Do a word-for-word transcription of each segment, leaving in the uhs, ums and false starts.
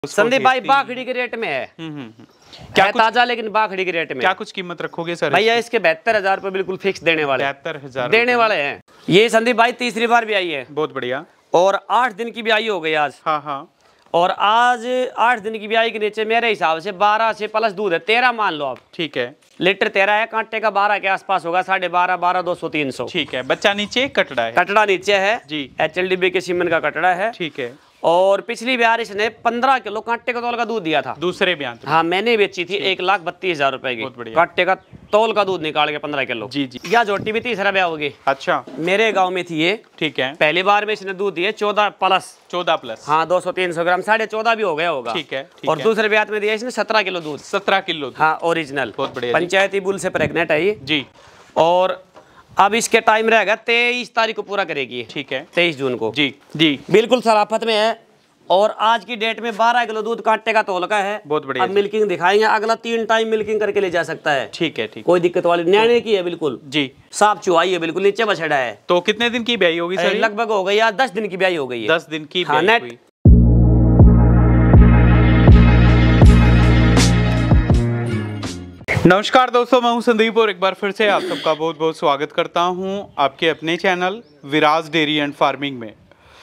संदीप भाई बाखड़ी के रेट में है। क्या है ताजा, लेकिन बाखड़ी के रेट में। क्या कुछ कीमत रखोगे सर? भैया इसके बहत्तर हजार रुपए बिल्कुल फिक्स देने वाले। बहत्तर हजार देने वाले हैं। ये संदीप भाई तीसरी बार भी आई है। बहुत बढ़िया। और आठ दिन की ब्याई हो गई आज। हाँ हाँ। और आज आठ दिन की ब्याई के नीचे मेरे हिसाब से बारह से प्लस दूध है, तेरह मान लो आप। ठीक है। लीटर तेरह है, कांटे का बारह के आसपास होगा, साढ़े बारह बारह दो सौ तीन सौ। ठीक है। बच्चा नीचे कटड़ा है। कटड़ा नीचे है जी। एच एल डी बी के सीमेंट का कटड़ा है। ठीक है। और पिछली बार इसने पंद्रह किलो कांटे का तौल का दूध दिया था। दूसरे बयान। हाँ मैंने बेची थी एक लाख बत्तीस हजार रुपए की, कांटे का तौल का दूध निकाल के पंद्रह किलो। जी जी। या जोटी भी तीसरा ब्याह होगी। अच्छा। मेरे गांव में थी ये। ठीक है। पहली बार में इसने दूध दिए चौदह प्लस। चौदह प्लस। हाँ दो सौ तीन सौ ग्राम, साढ़े चौदह भी हो गया होगा। ठीक है। ठीक और है। दूसरे ब्याह में दिया इसने सत्रह किलो दूध। सत्रह किलो। हाँ ओरिजिनल। बहुत बढ़िया। पंचायती बुल से प्रेग्नेंट है ये जी। और अब इसके टाइम रहेगा तेईस तारीख को पूरा करेगी। ठीक है। तेईस जून को। जी जी। बिल्कुल सराफत में है। और आज की डेट में बारह किलो दूध कांटे का तोल का है। बहुत बढ़िया। अब मिल्किंग दिखाएंगे, अगला तीन टाइम मिल्किंग करके ले जा सकता है। ठीक है। ठीक। कोई दिक्कत वाली न्याणे की है बिल्कुल जी। साफ चुहाई है बिल्कुल, नीचे बछड़ा है। तो कितने दिन की ब्याई होगी सर? लगभग हो गई यार दस दिन की ब्याई हो गई है। दस दिन की हाँ, ब्याई हुई। नमस्कार दोस्तों, मैं हूं संदीप और एक बार फिर से आप सबका बहुत बहुत स्वागत करता हूं आपके अपने channel Viraj dairy and farming में।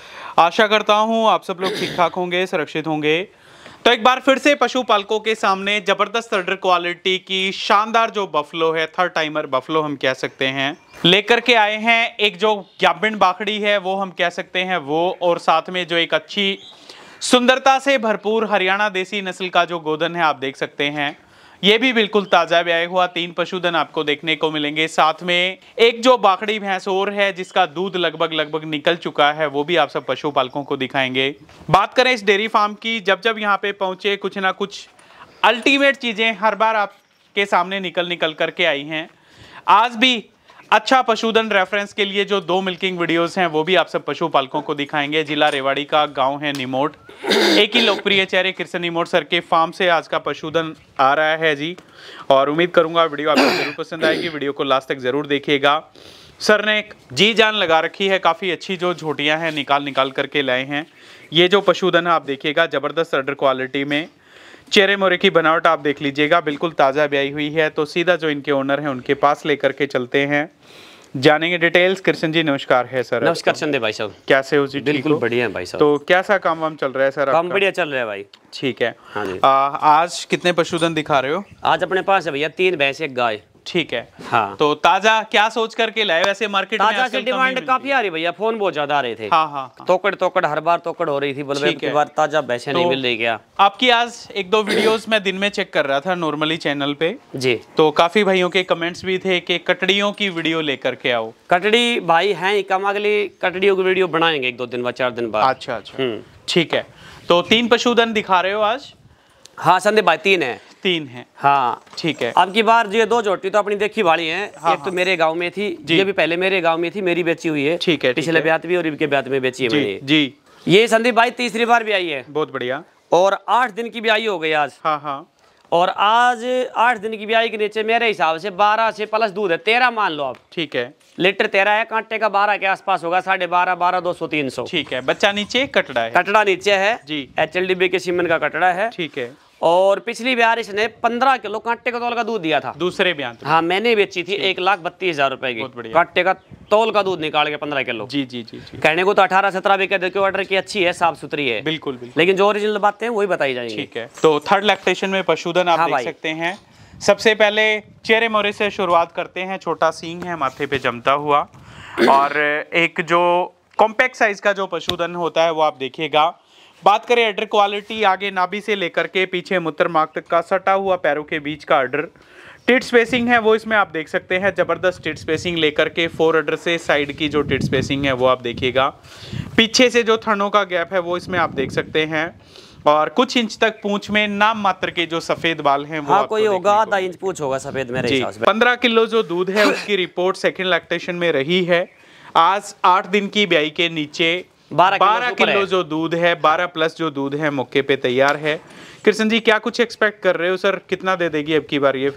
आशा करता हूं आप सब लोग ठीक ठाक होंगे, सुरक्षित होंगे। तो एक बार फिर से पशुपालकों के सामने जबरदस्त अडर क्वालिटी की शानदार जो बफलो है, थर्ड टाइमर बफलो हम कह सकते हैं, लेकर के आए हैं। एक जो ग्याबिन बाखड़ी है वो हम कह सकते हैं वो, और साथ में जो एक अच्छी सुंदरता से भरपूर हरियाणा देसी नस्ल का जो गोधन है आप देख सकते हैं, ये भी बिल्कुल ताजा ब्याया हुआ तीन पशुधन आपको देखने को मिलेंगे। साथ में एक जो बाखड़ी भैंस और है जिसका दूध लगभग लगभग निकल चुका है, वो भी आप सब पशुपालकों को दिखाएंगे। बात करें इस डेयरी फार्म की, जब जब यहाँ पे पहुंचे कुछ ना कुछ अल्टीमेट चीजें हर बार आपके सामने निकल निकल करके आई हैं। आज भी अच्छा पशुधन रेफरेंस के लिए जो दो मिल्किंग वीडियोस हैं वो भी आप सब पशुपालकों को दिखाएंगे। जिला रेवाड़ी का गांव है निमोट, एक ही लोकप्रिय चेहरे कृष्ण निमोट सर के फार्म से आज का पशुधन आ रहा है जी। और उम्मीद करूंगा वीडियो आपको जरूर पसंद आएगी, वीडियो को लास्ट तक जरूर देखिएगा। सर ने जी जान लगा रखी है, काफ़ी अच्छी जो झोटियाँ हैं निकाल निकाल करके लाए हैं। ये जो पशुधन आप देखिएगा जबरदस्त अडर क्वालिटी में, चेहरे मोरे की बनावट आप देख लीजिएगा, बिल्कुल ताज़ा ब्याई हुई है। तो सीधा जो इनके ओनर हैं उनके पास लेकर के चलते हैं, जानेंगे डिटेल्स। कृष्ण जी नमस्कार है सर। नमस्कार संदीप भाई साहब, कैसे हो जी? बिल्कुल बढ़िया है भाई साहब। तो कैसा काम वाम चल रहा है सर? काम बढ़िया चल रहा है भाई। ठीक है। हाँ जी। आ, आज कितने पशुधन दिखा रहे हो? आज अपने पास है भैया तीन भैंस एक गाय। ठीक है। हाँ। तो ताजा क्या सोच करके लाए? वैसे मार्केट में ताजा से डिमांड काफी आ रही भैया, फोन बहुत ज्यादा आ रहे थे। हाँ हाँ, हाँ। तोकड़ तोकड़ हर बार तोकड़ हो रही थी, बोल रहे बार ताजा भैंसे नहीं मिल रही क्या? आपकी आज एक दो वीडियोस मैं दिन में चेक कर रहा था नॉर्मली चैनल पे जी, तो काफी भाइयों के कमेंट्स भी थे कि कटड़ियों की वीडियो लेकर के आओ। कटड़ी भाई हैं कम, अगली कटड़ियों की वीडियो बनाएंगे एक दो दिन बाद, चार दिन बाद। अच्छा अच्छा, ठीक है। तो तीन पशुधन दिखा रहे हो आज? हाँ संदीप भाई तीन है। तीन है, हाँ ठीक है। अब की बार ये दो जोटी तो अपनी देखी वाली हैं। हाँ, एक तो मेरे गांव में थी, ये भी पहले मेरे गांव में थी, मेरी बेची हुई है। ठीक है। पिछले ब्याह भी और इनके ब्याह में बेची है मैंने जी। ये संदीप भाई तीसरी बार भी आई है। बहुत बढ़िया। और आठ दिन की ब्याई हो गई आज। हाँ हाँ। और आज आठ दिन की ब्याई के नीचे मेरे हिसाब से बारह से प्लस दूध है, तेरह मान लो आप। ठीक है। लीटर तेरह है, कांटे का बारह के आसपास होगा, साढ़े बारह बारह दो सौ तीन सौ। ठीक है। बच्चा नीचे कटड़ा है। कटड़ा नीचे है जी। एच एल डी बी के सीमेंट का कटड़ा है। ठीक है। और पिछली बार इसने पंद्रह किलो कांटे का तौल का दूध दिया था। दूसरे बयान। हाँ मैंने बेची थी एक लाख बत्तीस हजार रुपए की, कांटे का तौल का दूध निकाल के पंद्रह किलो। जी जी जी जी। कहने को तो अठारह सत्रह भी कहते क्यों, ऑर्डर की अच्छी है, साफ सुथरी है। बिल्कुल बिल्कुल। लेकिन जो ओरिजिनल बातें हैं वही बताई जाएंगी। ठीक है। तो थर्ड लैक्टेशन में पशुधन आप हाँ देख सकते हैं। सबसे पहले चेहरे मोरे से शुरुआत करते हैं। छोटा सींग है माथे पे जमता हुआ, और एक जो कॉम्पैक्ट साइज का जो पशुधन होता है वो आप देखिएगा। बात करें अडर क्वालिटी, आगे नाभि से लेकर के पीछे मूत्र मार्ग तक का सटा हुआ पैरों के बीच का अडर, टिट स्पेसिंग है वो इसमें आप देख सकते हैं, जबरदस्त टिट स्पेसिंग लेकर के फोर अडर से साइड की जो टिट स्पेसिंग है वो आप देखिएगा। पीछे से जो थनों का गैप है वो इसमें आप देख सकते हैं, और कुछ इंच तक पूंछ में नाम मात्र के जो सफेद बाल हैं वो हाँ, कोई होगा आधा इंच पूंछ होगा सफेद मेरे हिसाब से। पंद्रह किलो जो दूध है उसकी रिपोर्ट सेकेंड लैक्टेशन में रही है। आज आठ दिन की ब्याई के नीचे बारह किलो जो दूध है, बारह प्लस जो दूध है मौके पे तैयार है। कृष्ण जी क्या कुछ एक्सपेक्ट कर रहे हो सर, कितना दे देगी अब की बार ये? फिर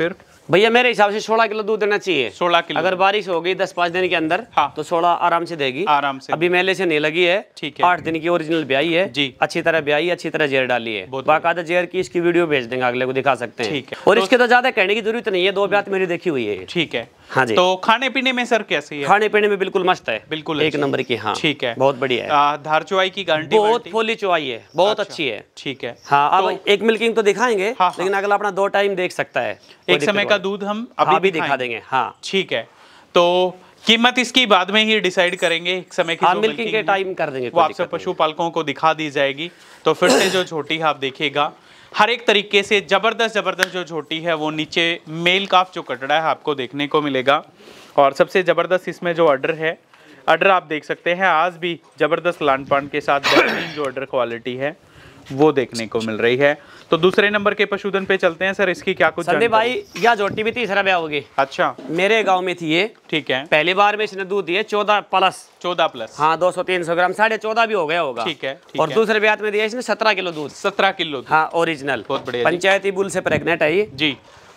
भैया मेरे हिसाब से सोलह किलो दूध देना चाहिए। सोलह किलो अगर बारिश हो गई दस पाँच दिन के अंदर, हाँ। तो सोलह आराम से देगी। आराम से अभी मेले से नहीं लगी है, ठीक है। आठ दिन की ओरिजिनल ब्याई है जी, अच्छी तरह ब्याई, अच्छी तरह जेर डाली है। बाकायदा जेर की इसकी वीडियो भेज देंगे, अगले को दिखा सकते हैं। ठीक है। और इसके तो ज्यादा कहने की जरूरत नहीं है, दो ब्यात मेरी देखी हुई है। ठीक है। हाँ जी। तो खाने पीने में सर कैसी है? खाने पीने में बिल्कुल मस्त है, बिल्कुल एक नंबर की। हाँ ठीक है, बहुत बढ़िया है। आ, धार चुवाई की गारंटी? बहुत फुली चुवाई है, बहुत अच्छा, अच्छी है। ठीक है। हाँ अब एक मिल्किंग तो दिखाएंगे, हाँ, हाँ। लेकिन अगला अपना दो टाइम देख सकता है, एक समय का दूध हम अभी भी दिखा देंगे। हाँ ठीक है। तो कीमत इसकी बाद में ही डिसाइड करेंगे, एक समय की हाँ, जो मिल्किंग के टाइम कर देंगे, वो आपसे पशुपालकों को दिखा दी जाएगी। तो फिर से जो झोटी है आप देखिएगा, हर एक तरीके से जबरदस्त जबरदस्त जो झोटी है वो नीचे मेल काफ जो कटड़ा है आपको देखने को मिलेगा। और सबसे जबरदस्त इसमें जो अडर है, अडर आप देख सकते हैं आज भी जबरदस्त लान पान के साथ बेहतरीन जो अडर क्वालिटी है वो देखने को मिल रही है। तो दूसरे नंबर के पशुधन पे चलते हैं सर, इसकी क्या कुछ संदीप भाई? यह झोटी भी तीसरा ब्याह होगी। अच्छा, मेरे गांव में थी ये। ठीक है। पहली बार में इसने दूध दिए चौदह प्लस। चौदह प्लस, हाँ दो सौ तीन सौ ग्राम, साढ़े चौदह भी हो गया होगा। ठीक है, ठीक और है। दूसरे ब्याह में दिया इसने सत्रह किलो दूध। सत्रह किलो? हाँ ओरिजिनल, बहुत बढ़िया। पंचायती बुल से प्रेग्नेंट है ये जी।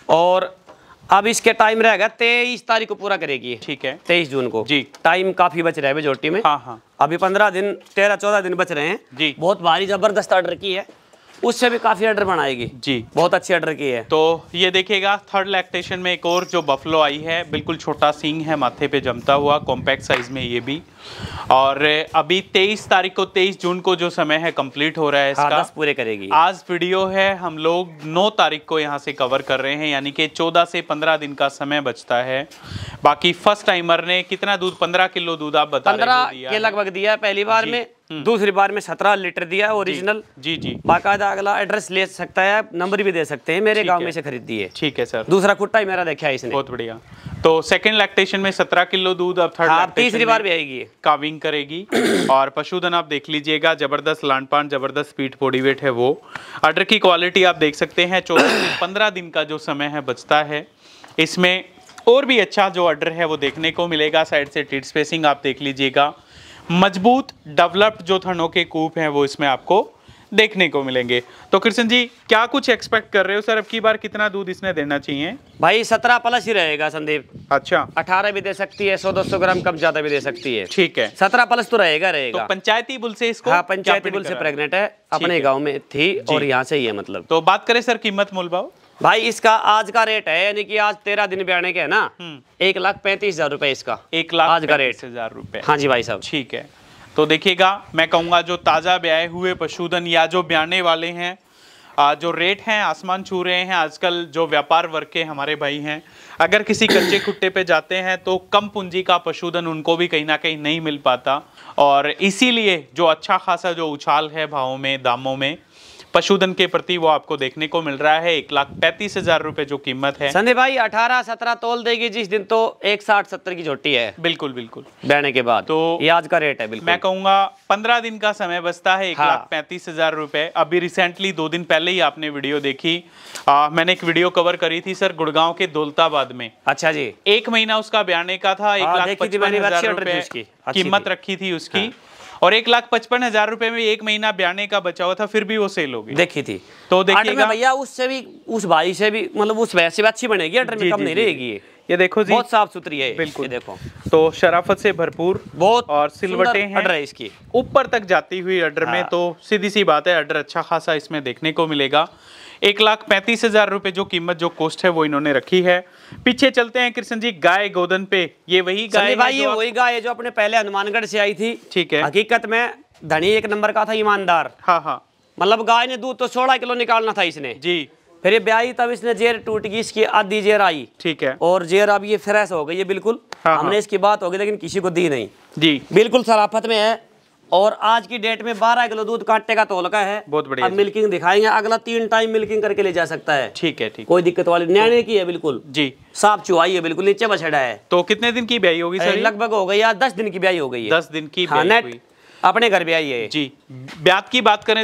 और अब इसके टाइम रहेगा तेईस तारीख को पूरा करेगी। ठीक है, तेईस जून को जी। टाइम काफी बच रहा है झोटी में। हाँ हाँ, अभी पंद्रह दिन तेरह चौदह दिन बच रहे हैं जी। बहुत भारी जबरदस्त ऑर्डर की है, उससे भी काफी ऑर्डर बनाएगी जी, बहुत अच्छी ऑर्डर की है। तो ये देखिएगा थर्ड लैक्टेशन में एक और जो बफलो आई है, बिल्कुल छोटा सींग है माथे पे जमता हुआ, कॉम्पैक्ट साइज में ये भी। और अभी तेईस तारीख को, तेईस जून को जो समय है कंप्लीट हो रहा है इसका। हाँ, दस पूरे करेगी। आज वीडियो है, हम लोग नौ तारीख को यहाँ से कवर कर रहे हैं, यानी कि चौदह से पंद्रह दिन का समय बचता है। बाकी फर्स्ट टाइमर ने कितना दूध? पंद्रह किलो दूध आप बता रहे हैं पंद्रह के लगभग दिया है पहली बार में, दूसरी बार में सत्रह लीटर दिया है ओरिजिनल। जी जी, बाकायदा अगला एड्रेस ले सकता है, नंबर भी दे सकते हैं, मेरे गांव में से खरीदी है। ठीक है सर, दूसरा खुट्टा ही मेरा देखा है इसने। बहुत बढ़िया। तो सेकंड लैक्टेशन में सत्रह किलो दूध, अब थर्ड हाँ, तीसरी बार भी आएगी, काविंग करेगी। और पशुधन आप देख लीजिएगा, जबरदस्त लांडपान, जबरदस्त स्पीड बॉडी वेट है वो। अडर की क्वालिटी आप देख सकते हैं, चौदह से पंद्रह दिन का जो समय है बचता है इसमें। और भी अच्छा जो अडर है वो देखने को मिलेगा। साइड से टीथ स्पेसिंग आप देख लीजिएगा, मजबूत डेवलप्ड जो थनों के कूप हैं वो इसमें आपको देखने को मिलेंगे। तो कृष्ण जी क्या कुछ एक्सपेक्ट कर रहे हो सर, अब की बार कितना दूध इसने देना चाहिए? भाई सत्रह प्लस ही रहेगा संदीप। अच्छा, अठारह भी दे सकती है, सौ दो सौ ग्राम कम ज्यादा भी दे सकती है। ठीक है, सत्रह प्लस तो रहेगा रहेगा। तो पंचायती बुल से इसको? हाँ, पंचायती बुल से प्रेग्नेंट है, अपने गाँव में थी और यहाँ से ही है मतलब। तो बात करें सर कीमत मोल भाव? भाई इसका आज का रेट है, यानी कि आज तेरह दिन ब्याने के है ना, एक लाख पैंतीस हजार रुपए इसका। एक लाख आज का रेट हजार रुपए? हाँ जी भाई साहब। ठीक है, तो देखिएगा मैं कहूँगा जो ताज़ा ब्याए हुए पशुधन या जो ब्याने वाले हैं, आ, जो रेट हैं आसमान छू रहे हैं। आजकल जो व्यापार वर्ग के हमारे भाई हैं, अगर किसी कच्चे खुट्टे पे जाते हैं तो कम पूंजी का पशुधन उनको भी कहीं ना कहीं नहीं मिल पाता, और इसीलिए जो अच्छा खासा जो उछाल है भावों में, दामों में पशुधन के प्रति वो आपको देखने को मिल रहा है। एक लाख पैंतीस हजार रुपए जो कीमत है। संदीप भाई अठारह सत्रह तोल देगी जिस दिन, तो एक साठ सत्तर की झोटी है। बिल्कुल बिल्कुल, बैठने के बाद तो ये आज का रेट है। बिल्कुल मैं कहूंगा पंद्रह दिन का समय बचता है, एक हाँ। लाख पैंतीस हजार रुपए। अभी रिसेंटली दो दिन पहले ही आपने वीडियो देखी, आ, मैंने एक वीडियो कवर करी थी सर गुड़गांव के दौलताबाद में। अच्छा जी, एक महीना उसका ब्याने का था, एक लाख पचपन हजार रुपए कीमत रखी थी उसकी, और एक लाख पचपन हजार रुपए में एक महीना ब्याने का बचा हुआ था, फिर भी वो सेल हो गई। देखी थी तो देखिएगा भैया, उससे भी उस भाई से भी मतलब उस वैसे भी अच्छी बनेगी, अटर में कम नहीं रहेगी। ये देखो जी, बहुत साफ सुथरी है। बिल्कुल, ये देखो तो शराफत से भरपूर बहुत, और सिलवटे हैं अडर है इसकी ऊपर तक जाती हुई अडर में। तो सीधी सी बात है, अडर अच्छा खासा इसमें देखने को मिलेगा। एक लाख पैंतीस हजार रुपए जो कीमत, जो कॉस्ट है वो इन्होंने रखी है। पीछे चलते हैं कृष्ण जी, गाय गोदन पे। ये वही गाय भाई, ये वही गाय है जो अपने पहले हनुमानगढ़ से आई थी। ठीक है, हकीकत में धनी एक नंबर का था, ईमानदार। हाँ हाँ, मतलब गाय ने दूध तो सोलह किलो निकालना था इसने जी। फिर ये ब्याई, तब इसने जेर टूट गई, इसकी आधी जेर आई। ठीक है, और जेर अब ये फ्रेश हो गई है बिल्कुल। हाँ, हमने हाँ। इसकी बात हो गई लेकिन किसी को दी नहीं जी, बिल्कुल शराफत में है। और आज की डेट में बारह किलो दूध काटने का तोल का है। बहुत बढ़िया। अब मिल्किंग दिखाएंगे, अगला तीन टाइम मिल्किंग करके ले जा सकता है। ठीक है, ठीक, कोई दिक्कत वाली न्याणे की है, बिल्कुल जी, साफ चुवाई है, बिल्कुल नीचे बछड़ा है। तो कितने दिन की ब्याई होगी सर? लगभग हो गई यार, दस दिन की ब्याई हो गई है। दस दिन की हाँ, ब्याई नेट हुई अपने घर ब्याई है जी। ब्यात की बात करें तो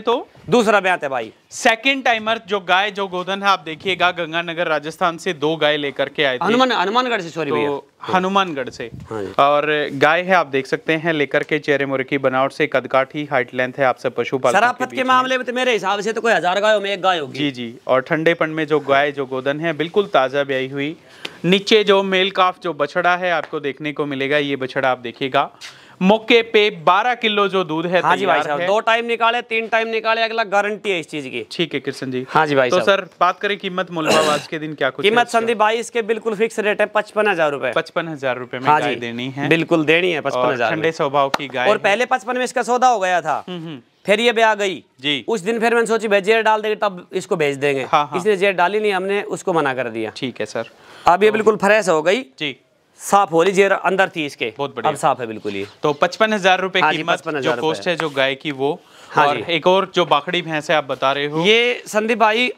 दूसरा ब्यात है भाई। सेकंड टाइमर जो गाय जो गोधन है आप देखिएगा, गंगानगर राजस्थान से दो गाय लेकर के आए थे, हनुमान हनुमानगढ़ से, सॉरी भैया, तो हनुमानगढ़ से। हाँ जी। और गाय है आप देख सकते हैं लेकर के, चेहरे मोरे की बनावट से, कदकाठी, हाइट लेंथ है, आप सब पशुपालक शराफत के मामले में तो मेरे हिसाब से तो कोई हजार गायों में एक गाय होगी। जी जी। और ठंडेपन में जो गाय जो गोधन है बिल्कुल ताजा ब्याई हुई। नीचे जो मेल काफ जो बछड़ा है आपको देखने को मिलेगा, ये बछड़ा आप देखिएगा मौके पे बारह किलो जो दूध है हाँ जी भाई साहब, है। दो टाइम निकाले, तीन टाइम निकाले, अगला गारंटी है इस चीज की। ठीक है कृष्ण जी। हाँ जी भाई तो साहब। सर बात करें कीमत मूल्यभाव आज के दिन क्या कुछ कीमत संदीप भाई इसके बिल्कुल फिक्स रेट है पचपन हजार रूपए। पचपन हजार रूपए में हाँ गाय जी, देनी है, बिल्कुल देनी है पचपन और हजार। ठंडे स्वभाव की गाय और पहले पचपन में इसका सौदा हो गया था, फिर ये ब्याह गई जी। उस दिन फिर मैंने सोची भाई जेर डाल देंगे तब इसको भेज देंगे, हाँ, हाँ। इसने जेर डाली नहीं, हमने उसको मना कर दिया। ठीक है सर। अब ये बिल्कुल फ्रेश हो गई जी, साफ हो रही, जेर अंदर थी इसके, बहुत बढ़िया। अब साफ है बिल्कुल ये। तो पचपन हजार रूपए हाँ जी, कीमत पचपन जो हजार कॉस्ट है जो गाय की वो। हाँ और जी। एक और जो बाखड़ी भैंस है आप बता रहे हो, ये संदीप भाई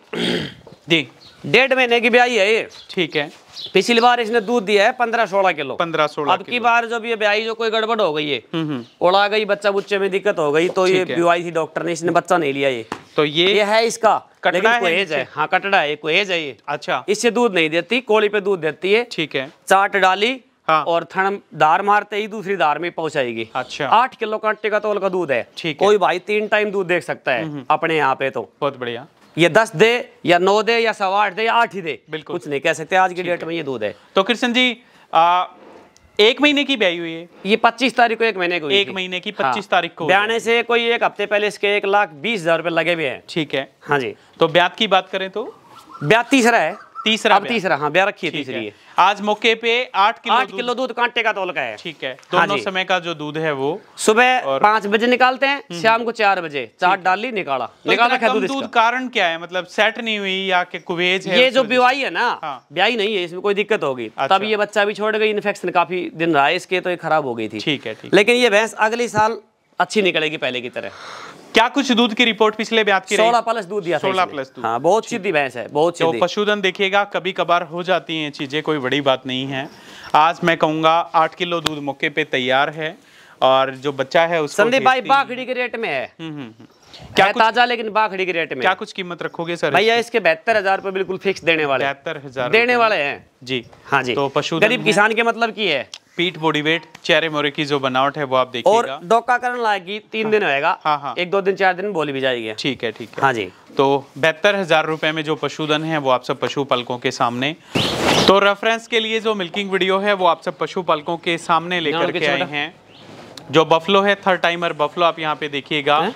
जी डेढ़ महीने की ब्याई है ये। ठीक है। पिछली बार इसने दूध दिया है पंद्रह सोलह किलो। पंद्रह सोलह अब की बार जब ये ब्याई जो कोई गड़बड़ हो गई है, हम्म हम्म। उड़ा गई, बच्चा बुच्चे में दिक्कत हो गई, तो ये ठीक है। बीवाई थी डॉक्टर ने, इसने बच्चा नहीं लिया। ये तो ये ये है इसका कटड़ा लेकिन है कोहेज है। नीचे? हाँ कटड़ा है, कोहेज है ये। अच्छा, इससे दूध नहीं देती, कोली पे दूध देती है। ठीक है। चाट डाली हाँ। और थन धार मारते ही दूसरी धार में पहुंचाएगी। अच्छा। आठ किलो कांटे का तोल का दूध है। ठीक है। कोई भाई तीन टाइम दूध देख सकता है अपने यहाँ पे। तो बहुत बढ़िया। ये दस दे या नौ दे या सवा आठ दे या आठ ही दे, बिल्कुल। कुछ नहीं कह सकते आज की डेट में ये दूध है। तो कृष्ण जी आ, एक महीने की ब्याई हुई है, ये पच्चीस तारीख को एक महीने को हुई एक थी। महीने की हाँ। पच्चीस तारीख को। ब्याने से कोई एक हफ्ते पहले इसके एक लाख बीस हजार रुपए लगे हुए हैं। ठीक है। हाँ जी। तो ब्यात की बात करें तो ब्याह तीसरा है, तीसरा अब ब्यात। तीसरा। हाँ ब्याह रखी है ठीक तीसरी है। है। आज मौके पे आठ किलो आठ दूध- किलो दूध कांटे का तोल का है। ठीक है। हाँ दोनों जी। समय का जो दूध है वो सुबह और- पाँच बजे निकालते हैं, शाम को चार बजे चाट डाली, निकाला तो निकाला इतना खा कम दूध दूध इसका। कारण क्या है? मतलब सेट नहीं हुई या कि कुवेज है? ये उस जो वजह बीवाई है ना, हाँ। ब्याई नहीं है, इसमें कोई दिक्कत होगी अच्छा। तब ये बच्चा भी छोड़ गई, इन्फेक्शन काफी दिन रहा है इसके, तो ये खराब हो गई थी। से? ठीक है, ठीक। लेकिन ये भैंस अगली साल अच्छी निकलेगी पहले की तरह। क्या कुछ दूध की रिपोर्ट पिछले ब्यात की रही? सोलह प्लस दूध दिया था सोलह इसने। प्लस दूध। हाँ बहुत सीधी भैंस है, बहुत तो सीधी। पशुधन देखिएगा, कभी कभार हो जाती हैं चीजें, कोई बड़ी बात नहीं है। आज मैं कहूँगा आठ किलो दूध मौके पे तैयार है, और जो बच्चा है उसको संदीप भाई भेजती- बाखड़ी के रेट में है, हम्म, हम्म, हम्म। क्या क्या कुछ ताजा, लेकिन बाखड़ी के रेट में। क्या कुछ कीमत रखोगे सर? भैया इसके बहत्तर हजार रुपए बिल्कुल फिक्स देने वाले, बहत्तर हजार देने वाले हैं जी। हाँ जी। तो पशुधन गरीब है। किसान के मतलब की है। पीठ बॉडी वेट, चेहरे मोरे की जो बनावट है वो आप और देखिएगा। डोका करने लाएगी तीन दिन होएगा। हाँ, हाँ। एक दो दिन चार दिन बोली भी जाएगी। ठीक है, ठीक है। हाँ जी। तो बहत्तर हजार रुपए में जो पशुधन है वो आप सब पशुपालकों के सामने। तो रेफरेंस के लिए जो मिल्किंग वीडियो है वो आप सब पशुपालकों के सामने लेकर के के आए छोटा। हैं। जो बफलो है, थर्ड टाइमर बफलो आप यहाँ पे देखिएगा। हैं?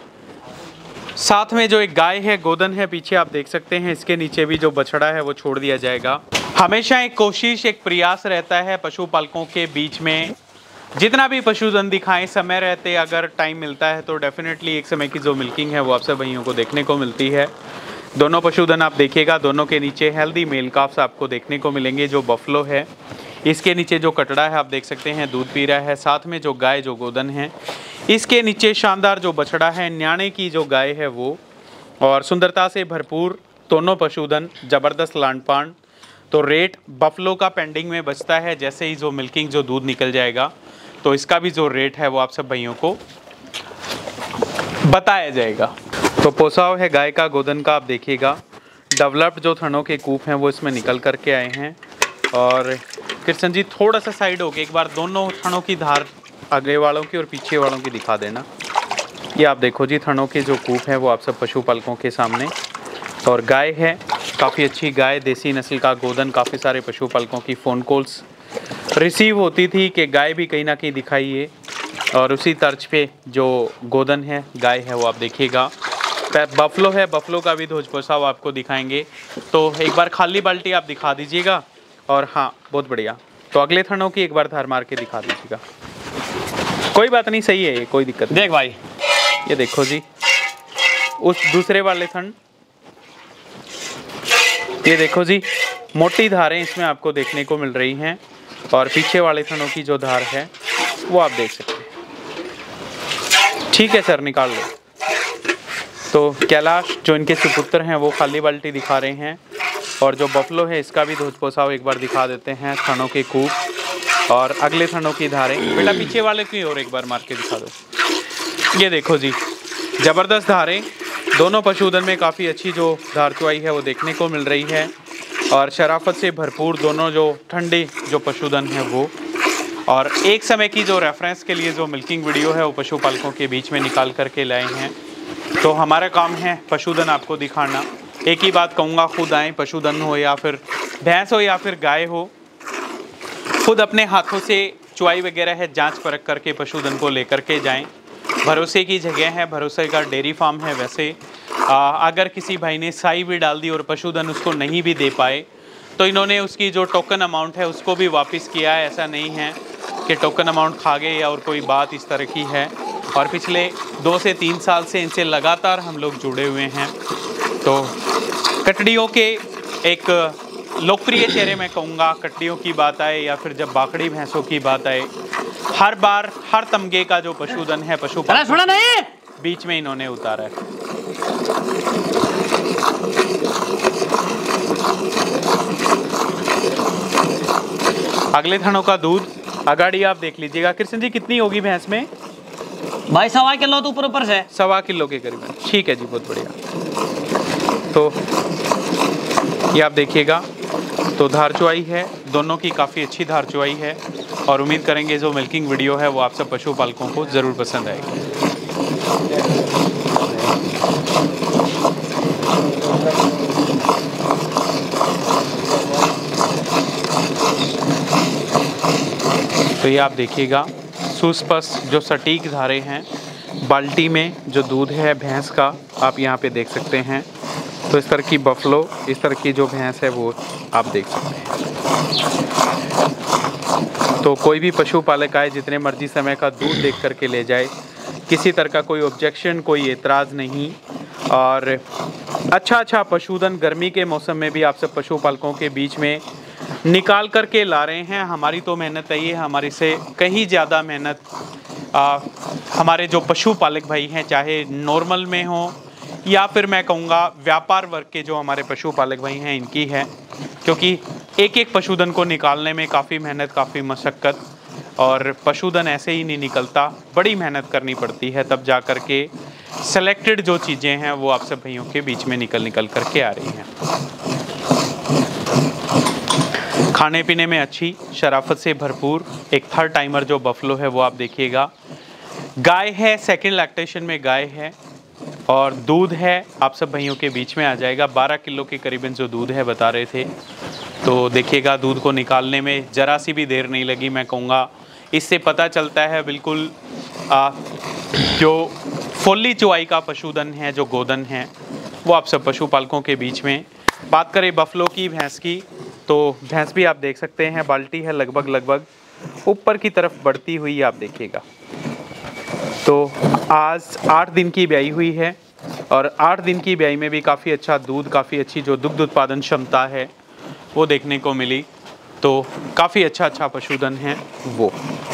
साथ में जो एक गाय है गोदन है पीछे आप देख सकते हैं, इसके नीचे भी जो बछड़ा है वो छोड़ दिया जाएगा। हमेशा एक कोशिश, एक प्रयास रहता है पशुपालकों के बीच में, जितना भी पशुधन दिखाएं समय रहते अगर टाइम मिलता है तो डेफिनेटली एक समय की जो मिल्किंग है वो आप सब भाइयों को देखने को मिलती है। दोनों पशुधन आप देखिएगा, दोनों के नीचे हेल्दी मेल काफ्स आपको देखने को मिलेंगे। जो बफलो है इसके नीचे जो कटड़ा है आप देख सकते हैं दूध पी रहा है, साथ में जो गाय जो गोदन है इसके नीचे शानदार जो बछड़ा है, न्याणे की जो गाय है वो, और सुंदरता से भरपूर दोनों पशुधन, जबरदस्त लांडपान। तो रेट बफलो का पेंडिंग में बचता है, जैसे ही जो मिल्किंग जो दूध निकल जाएगा तो इसका भी जो रेट है वो आप सब भाइयों को बताया जाएगा। तो पोसाव है गाय का गोदन का आप देखिएगा, डेवलप्ड जो थनों के कूप हैं वो इसमें निकल करके आए हैं। और कृष्ण जी थोड़ा सा साइड हो के एक बार दोनों थनों की धार आगे वालों की और पीछे वालों की दिखा देना। ये आप देखो जी थनों के जो कूप हैं वो आप सब पशुपालकों के सामने। और गाय है काफ़ी अच्छी गाय, देसी नस्ल का गोदन। काफ़ी सारे पशुपालकों की फ़ोन कॉल्स रिसीव होती थी कि गाय भी कहीं ना कहीं दिखाइए, और उसी तर्ज पे जो गोदन है गाय है वो आप देखिएगा। बफलो है, बफलो का भी ध्वज पोसाव आपको दिखाएंगे। तो एक बार खाली बाल्टी आप दिखा दीजिएगा। और हाँ बहुत बढ़िया, तो अगले थनों की एक बार धार मार के दिखा दीजिएगा। कोई बात नहीं, सही है ये, कोई दिक्कत नहीं। देख भाई ये देखो जी उस दूसरे वाले थन, ये देखो जी मोटी धारें इसमें आपको देखने को मिल रही हैं, और पीछे वाले थनों की जो धार है वो आप देख सकते हैं। ठीक है सर, निकाल लो। तो कैलाश जो इनके सुपुत्र हैं वो खाली बाल्टी दिखा रहे हैं, और जो बफलो है इसका भी ध्वज पोसाव एक बार दिखा देते हैं, थनों के कूप और अगले थनों की धारें। बेटा पीछे वाले की और एक बार मार के दिखा दो। ये देखो जी जबरदस्त धारें, दोनों पशुधन में काफ़ी अच्छी जो धार चुआई है वो देखने को मिल रही है और शराफत से भरपूर दोनों जो ठंडे जो पशुधन है वो। और एक समय की जो रेफरेंस के लिए जो मिल्किंग वीडियो है वो पशुपालकों के बीच में निकाल करके लाए हैं। तो हमारा काम है पशुधन आपको दिखाना। एक ही बात कहूँगा, खुद आएँ, पशुधन हो या फिर भैंस हो या फिर गाय हो, खुद अपने हाथों से चुआई वगैरह है जांच परख करके पशुधन को लेकर के जाएं। भरोसे की जगह है, भरोसे का डेयरी फार्म है। वैसे आ, अगर किसी भाई ने साई भी डाल दी और पशुधन उसको नहीं भी दे पाए तो इन्होंने उसकी जो टोकन अमाउंट है उसको भी वापस किया है। ऐसा नहीं है कि टोकन अमाउंट खा गए या और कोई बात इस तरह की है। और पिछले दो से तीन साल से इनसे लगातार हम लोग जुड़े हुए हैं। तो कटड़ियों के एक लोकप्रिय चेहरे में कहूँगा, कटड़ियों की बात आए या फिर जब बाकड़ी भैंसों की बात आए, हर बार हर तमगे का जो पशुधन है पशुपालन नहीं बीच में इन्होंने उतारा है। अगले थनों का दूध अगाड़ी आप देख लीजिएगा। कृष्ण जी कितनी होगी भैंस में? भाई सवा किलो तो ऊपर ऊपर से सवा किलो के करीबन। ठीक है जी, बहुत बढ़िया। तो ये आप देखिएगा, तो धार चुआई है, दोनों की काफ़ी अच्छी धार चुआई है और उम्मीद करेंगे जो मिल्किंग वीडियो है वो आप सब पशुपालकों को ज़रूर पसंद आएगी। तो ये आप देखिएगा, सुस्पष्ट जो सटीक धारें हैं। बाल्टी में जो दूध है भैंस का आप यहाँ पे देख सकते हैं। तो इस तरह की बफलो, इस तरह की जो भैंस है वो आप देख सकते हैं। तो कोई भी पशुपालक आए, जितने मर्जी समय का दूध देख करके ले जाए, किसी तरह का कोई ऑब्जेक्शन, कोई एतराज़ नहीं। और अच्छा अच्छा पशुधन गर्मी के मौसम में भी आप सब पशुपालकों के बीच में निकाल करके ला रहे हैं। हमारी तो मेहनत है, ये हमारी से कहीं ज़्यादा मेहनत आ, हमारे जो पशुपालक भाई हैं, चाहे नॉर्मल में हो या फिर मैं कहूँगा व्यापार वर्ग के जो हमारे पशुपालक भाई हैं, इनकी है। क्योंकि एक एक पशुधन को निकालने में काफ़ी मेहनत, काफ़ी मशक्क़त, और पशुधन ऐसे ही नहीं निकलता, बड़ी मेहनत करनी पड़ती है, तब जा कर के सेलेक्टेड जो चीज़ें हैं वो आप सब भाइयों के बीच में निकल निकल कर के आ रही हैं। खाने पीने में अच्छी, शराफत से भरपूर एक थर्ड टाइमर जो बफलो है वो आप देखिएगा। गाय है, सेकंड लैक्टेशन में गाय है और दूध है आप सब भाइयों के बीच में आ जाएगा। बारह किलो के करीबन जो दूध है बता रहे थे। तो देखिएगा, दूध को निकालने में ज़रा सी भी देर नहीं लगी। मैं कहूँगा इससे पता चलता है बिल्कुल आ, जो फुल्ली चुआई का पशुधन है, जो गोधन है, वो आप सब पशुपालकों के बीच में। बात करें बफलो की, भैंस की, तो भैंस भी आप देख सकते हैं, बाल्टी है लगभग लगभग ऊपर की तरफ बढ़ती हुई आप देखिएगा। तो आज आठ दिन की ब्याई हुई है और आठ दिन की ब्याई में भी काफ़ी अच्छा दूध, काफ़ी अच्छी जो दुग्ध उत्पादन क्षमता है वो देखने को मिली। तो काफ़ी अच्छा अच्छा पशुधन है वो।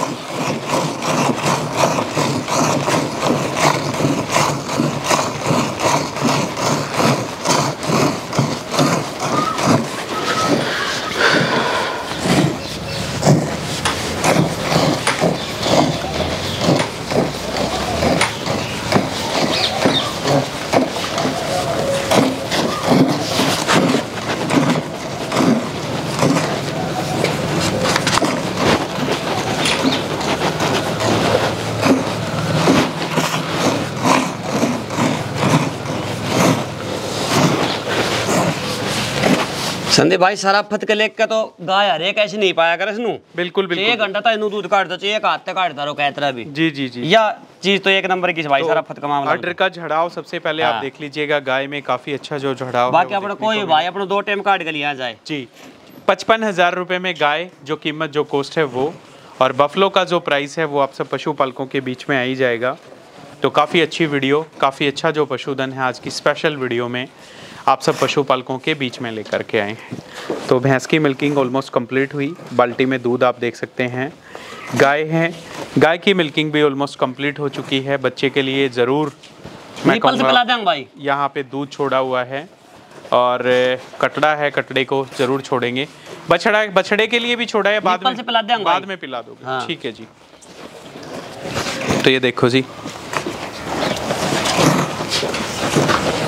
संदीप भाई शराफत के लेके तो गाय हर एक ऐसे नहीं पाया कर इसनु। बिल्कुल बिल्कुल। एक घंटा तक इनु दूध काट दो, एक हाथ तक काटता रहो कहतरा भी। जी जी जी। या चीज तो एक नंबर की भाई, शराफत का मामला। आर्डर का झड़ाव सबसे पहले हाँ। आप देख लीजिएगा, गाय में काफी अच्छा जो झड़ाव है। बाकी अपने कोई भाई अपने दो टाइम काट के लिया जाए जी। पचपन हजार रुपए में गाय जो कीमत जो कॉस्ट है वो, और बफलो का जो प्राइस है वो आप सब पशुपालकों के बीच में आ ही जाएगा। तो काफ़ी अच्छी वीडियो, काफ़ी अच्छा जो पशुधन है आज की स्पेशल वीडियो में आप सब पशुपालकों के बीच में लेकर के आए हैं। तो भैंस की मिल्किंग ऑलमोस्ट कंप्लीट हुई, बाल्टी में दूध आप देख सकते हैं। गाय है, गाय की मिल्किंग भी ऑलमोस्ट कंप्लीट हो चुकी है। बच्चे के लिए ज़रूर मैं कहूँगा भाई यहाँ पे दूध छोड़ा हुआ है और कटड़ा है, कटड़े को ज़रूर छोड़ेंगे। बछड़ा बछड़े के लिए भी छोड़ा है, बाद में पिला देंगे, बाद में पिला दोगे। हाँ। ठीक है जी। तो ये देखो जी,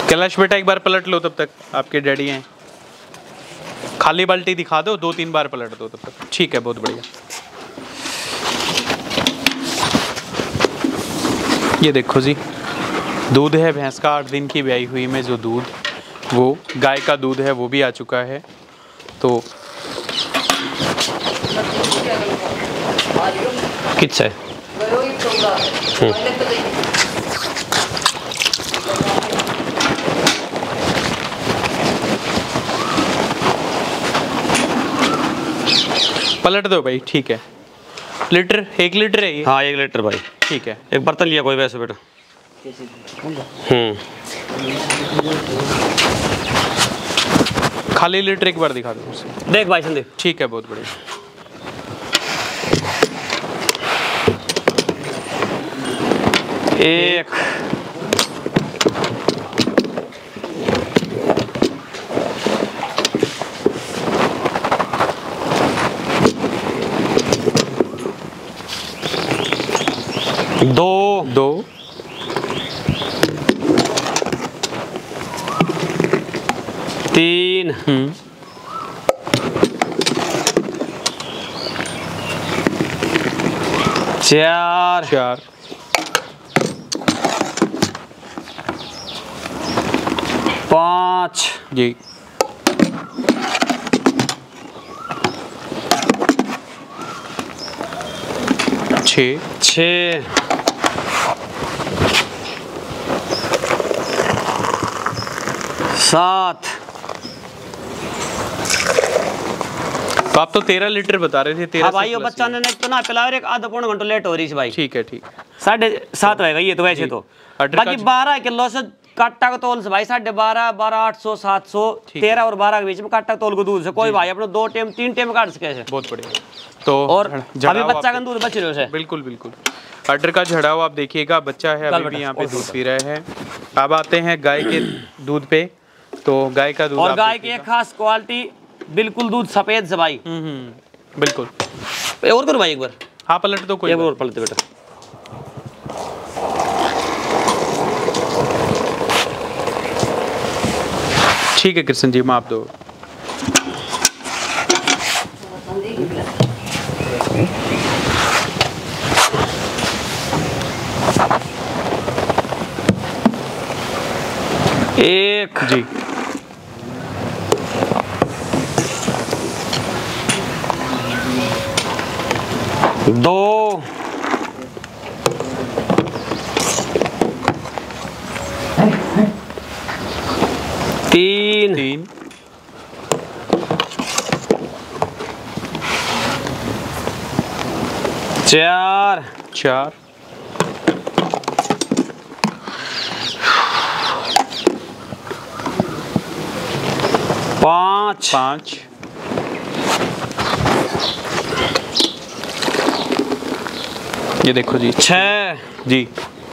कैलाश बेटा एक बार पलट लो, तब तक आपके डैडी हैं। खाली बाल्टी दिखा दो, दो तीन बार पलट दो तब तक। ठीक है, बहुत बढ़िया। ये देखो जी, दूध है भैंस का, आठ दिन की ब्याई हुई में जो दूध, वो गाय का दूध है, वो भी आ चुका है। तो कितना है? पलट दो भाई। ठीक है, लीटर, एक लीटर है ये? हाँ एक लीटर भाई। ठीक है, एक बर्तन लिया कोई वैसे बेटा। हम्म खाली लीटर एक बार दिखा दो उसे। देख भाई संदीप। ठीक है, बहुत बढ़िया। एक दो दो तीन हम्म चार चार पाँच जी छः छः सात। तो आप तो तेरह लीटर बता रहे थे। तेरह हाँ से भाई वो प्लस बच्चा ही है। ने तो ना पिला और एक आधा पौना घंटा लेट हो रही है भाई। ठीक है, ठीक है। साढ़े सात होएगा ये तो वैसे जी। तो। अटर का बाकी ज- बारह किलो से काटा का तोल से भाई साढ़े बारह बारह आठ सौ सात सौ ठीक है। तेरह और बारह के बीच में काटा तोल को दूध से कोई भाई अपने दो टाइम तीन टाइम काट सके है। बहुत बढ़िया। तो और झ- अभी झड़ाव बच्चा आप- का दूध बच रहे हो बिल्कुल बिल्कुल। अटर का झड़ाव आप देखिएगा, बच्चा है चल अभी बेटा, भी यहाँ पे और दूध दूध। पी रहे हैं। अब आते हैं गाय के दूध पे। तो गाय का दूध और आप गाय की देखिएगा। एक खास क्वालिटी बिल्कुल दूध सफेद से भाई। हम्म हम्म, बिल्कुल। और करो भाई एक बार। हाँ पलट दो कोई एक बार बात। और पलटे बेटा। ठीक है कृष्ण जी, माप दो। एक जी दो तीन तीन चार चार पाँच पाँच ये देखो जी छः जी।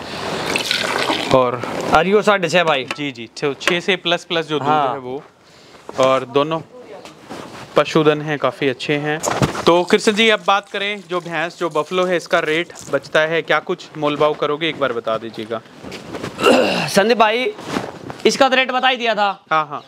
और अरियो साढ़े छः भाई। जी जी छः छः से प्लस प्लस जो दूध हाँ। है वो, और दोनों पशुधन हैं, काफ़ी अच्छे हैं। तो कृष्ण जी अब बात करें जो भैंस जो बफलो है, इसका रेट बचता है क्या? कुछ मोल भाव करोगे, एक बार बता दीजिएगा। संदीप भाई इसका तो रेट बता ही दिया था। हाँ हाँ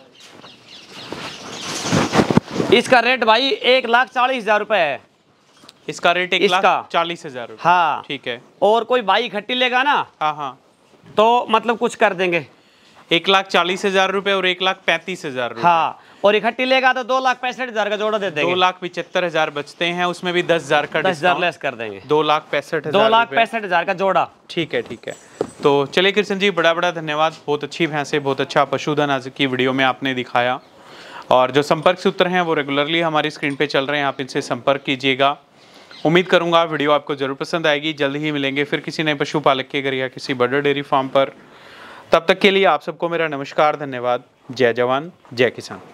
इसका रेट भाई एक लाख चालीस हजार रुपए है। इसका रेट एक इसका? लाख चालीस हजार रुपये। हाँ ठीक है। और कोई भाई इकट्ठी लेगा ना हाँ हाँ तो मतलब कुछ कर देंगे। एक लाख चालीस हजार रुपये और एक लाख पैंतीस हजार रुपये। हाँ और इकट्ठी लेगा तो दो लाख पैंसठ हजार का जोड़ा दे देंगे। दो लाख पिछहत्तर हजार बचते हैं, उसमें भी दस हजार का दस हजार डिस्काउंट। लेस कर देंगे। दो लाख पैंसठ दो हजार लाख रुपये। पैंसठ हजार का जोड़ा। ठीक है ठीक है। तो चलिए कृष्ण जी, बड़ा बड़ा धन्यवाद। बहुत अच्छी भैंसे, बहुत अच्छा पशुधन आज की वीडियो में आपने दिखाया। और जो संपर्क सूत्र हैं वो रेगुलरली हमारी स्क्रीन पे चल रहे हैं, आप इनसे संपर्क कीजिएगा। उम्मीद करूंगा वीडियो आपको जरूर पसंद आएगी। जल्द ही मिलेंगे फिर किसी नए पशुपालक के घर या किसी बड़े डेयरी फार्म पर। तब तक के लिए आप सबको मेरा नमस्कार, धन्यवाद। जय जवान जय किसान।